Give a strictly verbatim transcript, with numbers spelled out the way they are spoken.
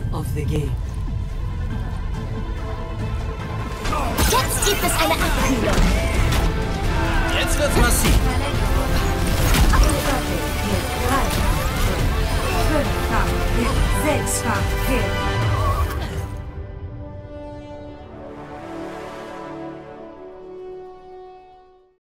of the game. Jetzt gibt es eine Abkühlung. Jetzt wird's massiv.